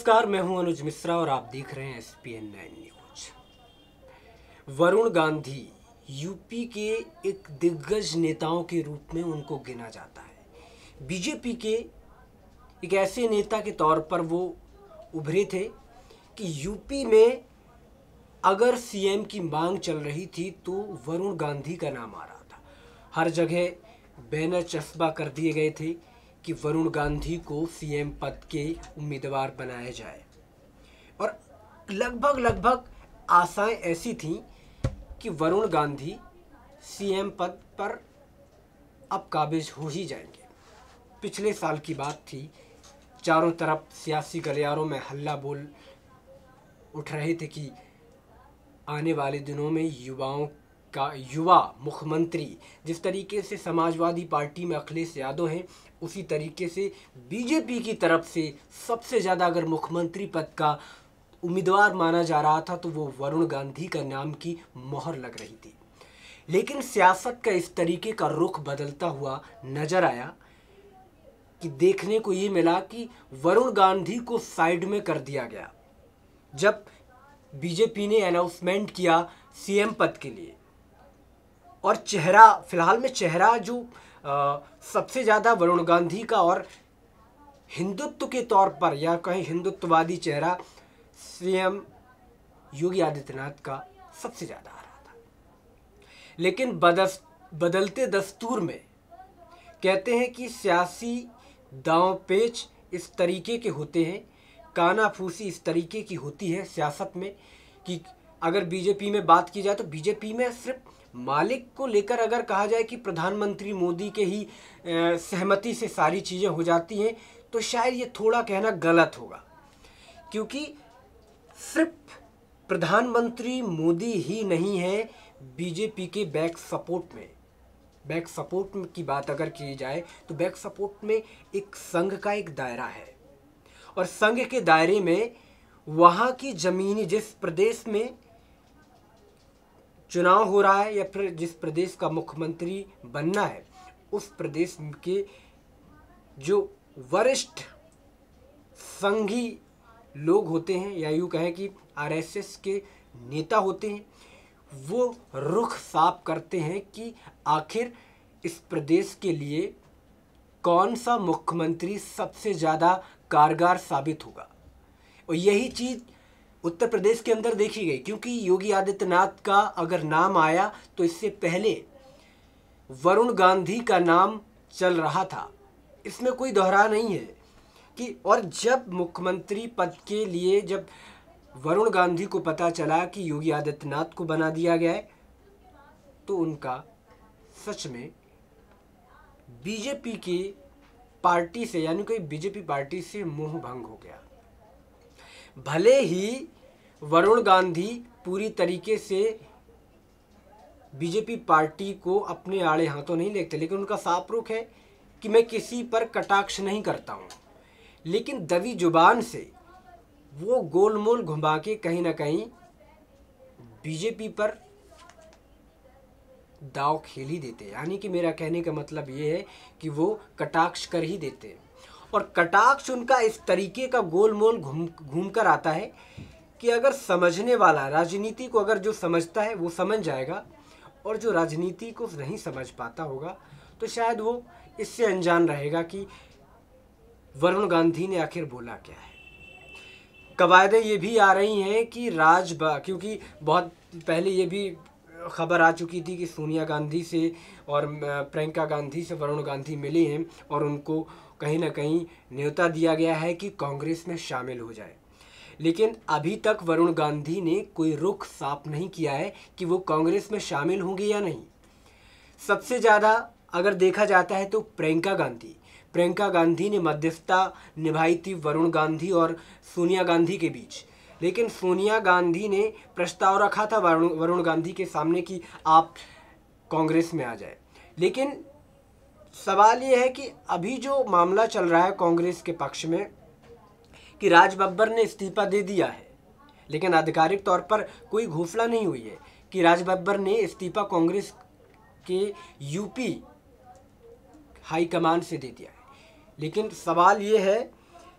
नमस्कार, मैं हूं अनुज मिश्रा और आप देख रहे हैं SPN9 news. Varun Gandhi UP के एक दिग्गज नेताओं के रूप में उनको गिना जाता है। बीजेपी के एक ऐसे नेता के तौर पर वो उभरे थे कि यूपी में अगर सीएम की मांग चल रही थी तो वरुण गांधी का नाम आ रहा था। हर जगह बैनर चस्पा कर दिए गए थे कि वरुण गांधी को सीएम पद के उम्मीदवार बनाया जाए और लगभग आशाएं ऐसी थीं कि वरुण गांधी सीएम पद पर अब काबिज हो ही जाएंगे। पिछले साल की बात थी, चारों तरफ सियासी गलियारों में हल्ला बोल उठ रहे थे कि आने वाले दिनों में युवा मुख्यमंत्री, जिस तरीके से समाजवादी पार्टी में अखिलेश यादव हैं, उसी तरीके से बीजेपी की तरफ से सबसे ज़्यादा अगर मुख्यमंत्री पद का उम्मीदवार माना जा रहा था तो वो वरुण गांधी का नाम की मोहर लग रही थी। लेकिन सियासत का इस तरीके का रुख बदलता हुआ नजर आया कि देखने को ये मिला कि वरुण गांधी को साइड में कर दिया गया जब बीजेपी ने अनाउंसमेंट किया सीएम पद के लिए। और फिलहाल में चेहरा जो सबसे ज़्यादा वरुण गांधी का और हिंदुत्व के तौर पर या कहीं हिंदुत्ववादी चेहरा सीएम योगी आदित्यनाथ का सबसे ज़्यादा आ रहा था। लेकिन बदलते दस्तूर में कहते हैं कि सियासी दांव पेच इस तरीके के होते हैं, कानाफूसी इस तरीके की होती है सियासत में कि अगर बीजेपी में बात की जाए तो बीजेपी में सिर्फ मालिक को लेकर अगर कहा जाए कि प्रधानमंत्री मोदी के ही सहमति से सारी चीज़ें हो जाती हैं तो शायद ये थोड़ा कहना गलत होगा, क्योंकि सिर्फ प्रधानमंत्री मोदी ही नहीं है बीजेपी के बैक सपोर्ट की बात अगर की जाए तो बैक सपोर्ट में एक संघ का एक दायरा है और संघ के दायरे में वहाँ की ज़मीनी, जिस प्रदेश में चुनाव हो रहा है या फिर जिस प्रदेश का मुख्यमंत्री बनना है, उस प्रदेश के जो वरिष्ठ संघी लोग होते हैं या यूँ कहें कि आरएसएस के नेता होते हैं, वो रुख साफ करते हैं कि आखिर इस प्रदेश के लिए कौन सा मुख्यमंत्री सबसे ज़्यादा कारगर साबित होगा। और यही चीज़ उत्तर प्रदेश के अंदर देखी गई, क्योंकि योगी आदित्यनाथ का अगर नाम आया तो इससे पहले वरुण गांधी का नाम चल रहा था, इसमें कोई दोहरा नहीं है कि। और जब मुख्यमंत्री पद के लिए जब वरुण गांधी को पता चला कि योगी आदित्यनाथ को बना दिया गया है तो उनका सच में बीजेपी की पार्टी से यानी कि बीजेपी पार्टी से मोह भंग हो गया। भले ही वरुण गांधी पूरी तरीके से बीजेपी पार्टी को अपने आड़े हाथों नहीं लेते, लेकिन उनका साफ रुख है कि मैं किसी पर कटाक्ष नहीं करता हूं, लेकिन दबी जुबान से वो गोलमोल घुमा के कहीं ना कहीं बीजेपी पर दाव खेल ही देते हैं। यानी कि मेरा कहने का मतलब ये है कि वो कटाक्ष कर ही देते हैं और कटाक्ष उनका इस तरीके का गोलमोल घूम कर आता है कि अगर समझने वाला, राजनीति को अगर जो समझता है वो समझ जाएगा और जो राजनीति को नहीं समझ पाता होगा तो शायद वो इससे अनजान रहेगा कि वरुण गांधी ने आखिर बोला क्या है। कवायदें ये भी आ रही हैं कि क्योंकि बहुत पहले ये भी खबर आ चुकी थी कि सोनिया गांधी से और प्रियंका गांधी से वरुण गांधी मिले हैं और उनको कहीं ना कहीं न्योता दिया गया है कि कांग्रेस में शामिल हो जाए। लेकिन अभी तक वरुण गांधी ने कोई रुख साफ नहीं किया है कि वो कांग्रेस में शामिल होंगे या नहीं। सबसे ज़्यादा अगर देखा जाता है तो प्रियंका गांधी ने मध्यस्थता निभाई थी वरुण गांधी और सोनिया गांधी के बीच, लेकिन सोनिया गांधी ने प्रस्ताव रखा था वरुण गांधी के सामने कि आप कांग्रेस में आ जाए। लेकिन सवाल ये है कि अभी जो मामला चल रहा है कांग्रेस के पक्ष में कि राज बब्बर ने इस्तीफा दे दिया है, लेकिन आधिकारिक तौर पर कोई घोषणा नहीं हुई है कि राज बब्बर ने इस्तीफा कांग्रेस के यूपी हाईकमान से दे दिया है। लेकिन सवाल ये है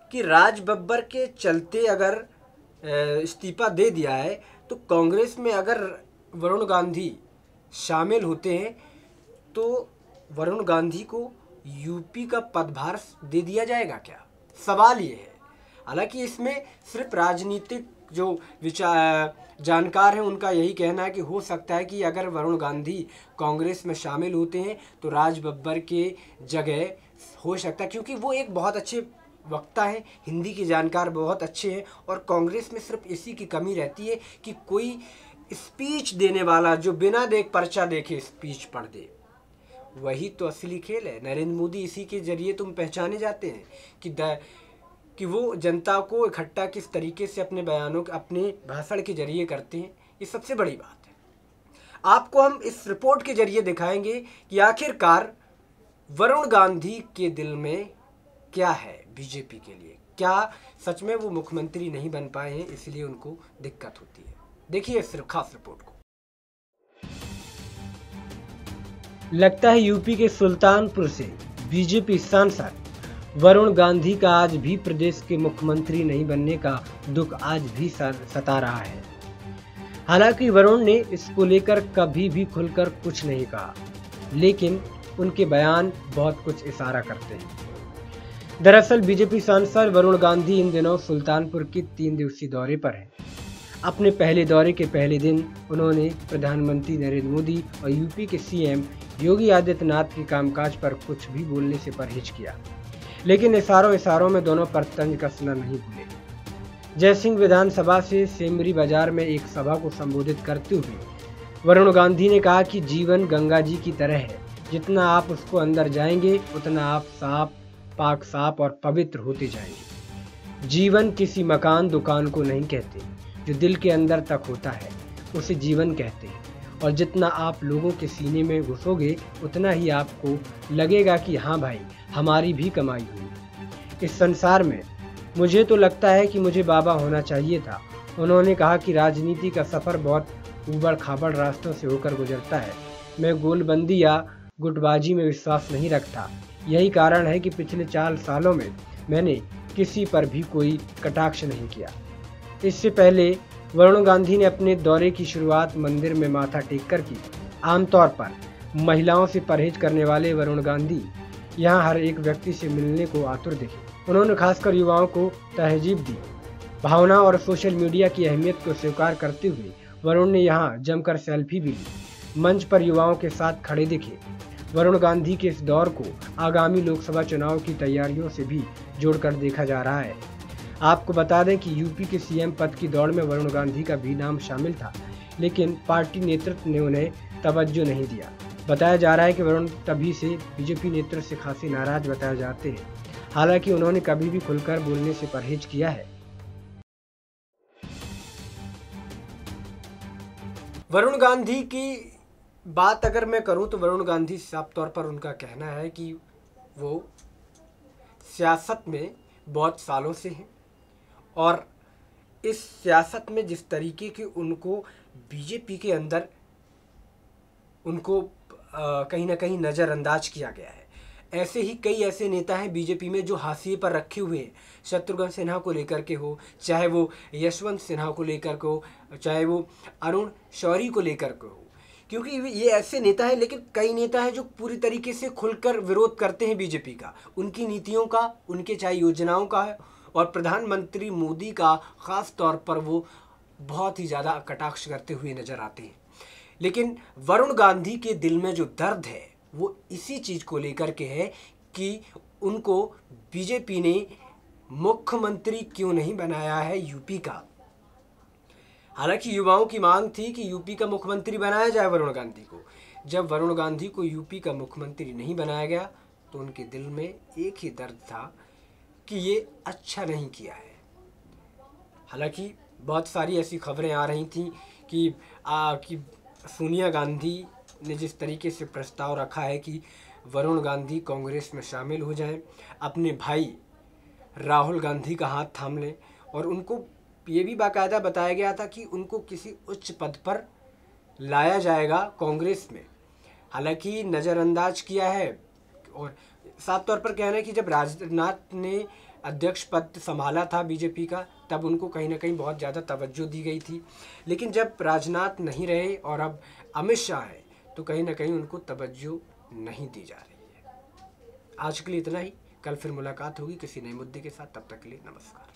कि राज बब्बर के चलते अगर इस्तीफा दे दिया है तो कांग्रेस में अगर वरुण गांधी शामिल होते हैं तो वरुण गांधी को यूपी का पदभार दे दिया जाएगा क्या? सवाल ये है। हालांकि इसमें सिर्फ राजनीतिक जो विचार जानकार हैं उनका यही कहना है कि हो सकता है कि अगर वरुण गांधी कांग्रेस में शामिल होते हैं तो राज बब्बर के जगह हो सकता है, क्योंकि वो एक बहुत अच्छे वक्ता है, हिंदी के जानकार बहुत अच्छे हैं और कांग्रेस में सिर्फ इसी की कमी रहती है कि कोई स्पीच देने वाला जो बिना पर्चा देखे स्पीच पढ़ दे। वही तो असली खेल है। नरेंद्र मोदी इसी के जरिए तुम पहचाने जाते हैं कि वो जनता को इकट्ठा किस तरीके से अपने बयानों अपने भाषण के जरिए करते हैं। ये सबसे बड़ी बात है। आपको हम इस रिपोर्ट के जरिए दिखाएंगे कि आखिरकार वरुण गांधी के दिल में क्या है बीजेपी के लिए। क्या सच में वो मुख्यमंत्री नहीं बन पाए हैं इसलिए उनको दिक्कत होती है? देखिए इस खास रिपोर्ट को। लगता है यूपी के सुल्तानपुर से बीजेपी सांसद वरुण गांधी का आज भी प्रदेश के मुख्यमंत्री नहीं बनने का दुख आज भी सता रहा है। हालांकि वरुण ने इसको लेकर कभी भी खुलकर कुछ नहीं कहा, लेकिन उनके बयान बहुत कुछ इशारा करते हैं। दरअसल बीजेपी सांसद वरुण गांधी इन दिनों सुल्तानपुर के 3 दिवसीय दौरे पर हैं। अपने पहले दौरे के पहले दिन उन्होंने प्रधानमंत्री नरेंद्र मोदी और यूपी के सीएम योगी आदित्यनाथ के कामकाज पर कुछ भी बोलने से परहेज किया, लेकिन इशारों में दोनों पर तंज कसना नहीं भूले। जयसिंह विधानसभा से सेमरी बाजार में एक सभा को संबोधित करते हुए वरुण गांधी ने कहा कि जीवन गंगा जी की तरह है, जितना आप उसको अंदर जाएंगे उतना आप पाक साफ और पवित्र होते जाएंगे। जीवन किसी मकान दुकान को नहीं कहते, जो दिल के अंदर तक होता है उसे जीवन कहते हैं। और जितना आप लोगों के सीने में घुसोगे उतना ही आपको लगेगा कि हाँ भाई हमारी भी कमाई हुई। इस संसार में मुझे तो लगता है कि मुझे बाबा होना चाहिए था। उन्होंने कहा कि राजनीति का सफ़र बहुत ऊबड़ खाबड़ रास्तों से होकर गुजरता है। मैं गोलबंदी या गुटबाजी में विश्वास नहीं रखता। यही कारण है कि पिछले 4 सालों में मैंने किसी पर भी कोई कटाक्ष नहीं किया। इससे पहले वरुण गांधी ने अपने दौरे की शुरुआत मंदिर में माथा टेककर की। आमतौर पर महिलाओं से परहेज करने वाले वरुण गांधी यहाँ हर एक व्यक्ति से मिलने को आतुर दिखे। उन्होंने खासकर युवाओं को तहजीब दी। भावना और सोशल मीडिया की अहमियत को स्वीकार करते हुए वरुण ने यहाँ जमकर सेल्फी भी ली। मंच पर युवाओं के साथ खड़े दिखे। वरुण गांधी के इस दौर को आगामी लोकसभा चुनाव की तैयारियों से भी जोड़कर देखा जा रहा है। आपको बता दें कि यूपी के सीएम पद की दौड़ में वरुण गांधी का भी नाम शामिल था, लेकिन पार्टी नेतृत्व ने उन्हें तवज्जो नहीं दिया। बताया जा रहा है कि वरुण तभी से बीजेपी नेतृत्व से खासे नाराज बताए जाते हैं। हालांकि उन्होंने कभी भी खुलकर बोलने से परहेज किया है। वरुण गांधी की बात अगर मैं करूं तो वरुण गांधी साफ तौर पर उनका कहना है कि वो सियासत में बहुत सालों से हैं और इस सियासत में जिस तरीके की उनको बीजेपी के अंदर उनको कहीं ना कहीं नज़रअंदाज किया गया है। ऐसे ही कई ऐसे नेता हैं बीजेपी में जो हाशिए पर रखे हुए हैं। शत्रुघ्न सिन्हा को लेकर के हो, चाहे वो यशवंत सिन्हा को लेकर के हो, चाहे वो अरुण शौरी को लेकर के हो, क्योंकि ये ऐसे नेता हैं। लेकिन कई नेता हैं जो पूरी तरीके से खुलकर विरोध करते हैं बीजेपी का, उनकी नीतियों का, उनके चाहे योजनाओं का है, और प्रधानमंत्री मोदी का ख़ास तौर पर वो बहुत ही ज़्यादा कटाक्ष करते हुए नज़र आते हैं। लेकिन वरुण गांधी के दिल में जो दर्द है वो इसी चीज़ को लेकर के है कि उनको बीजेपी ने मुख्यमंत्री क्यों नहीं बनाया है यूपी का। हालांकि युवाओं की मांग थी कि यूपी का मुख्यमंत्री बनाया जाए वरुण गांधी को। जब वरुण गांधी को यूपी का मुख्यमंत्री नहीं बनाया गया तो उनके दिल में एक ही दर्द था कि ये अच्छा नहीं किया है। हालांकि बहुत सारी ऐसी खबरें आ रही थी कि सोनिया गांधी ने जिस तरीके से प्रस्ताव रखा है कि वरुण गांधी कांग्रेस में शामिल हो जाएं, अपने भाई राहुल गांधी का हाथ थाम लें, और उनको ये भी बाकायदा बताया गया था कि उनको किसी उच्च पद पर लाया जाएगा कांग्रेस में। हालांकि नज़रअंदाज किया है और साफ तौर पर कहना है कि जब राजनाथ ने अध्यक्ष पद संभाला था बीजेपी का, तब उनको कहीं ना कहीं बहुत ज़्यादा तवज्जो दी गई थी। लेकिन जब राजनाथ नहीं रहे और अब अमित शाह है, तो कहीं ना कहीं उनको तवज्जो नहीं दी जा रही है। आज के लिए इतना ही। कल फिर मुलाकात होगी किसी नए मुद्दे के साथ। तब तक के लिए नमस्कार।